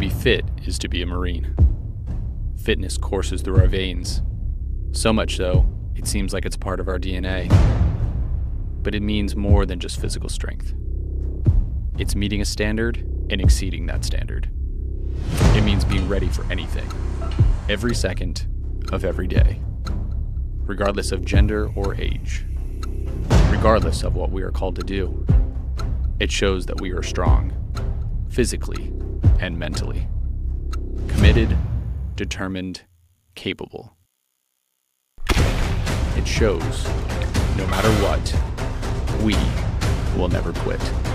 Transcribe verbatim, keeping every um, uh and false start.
be fit is to be a Marine. Fitness courses through our veins. So much so, it seems like it's part of our D N A. But it means more than just physical strength. It's meeting a standard and exceeding that standard. It means being ready for anything, every second of every day, regardless of gender or age, regardless of what we are called to do. It shows that we are strong, physically and mentally, committed, determined, capable. It shows, no matter what, we will never quit.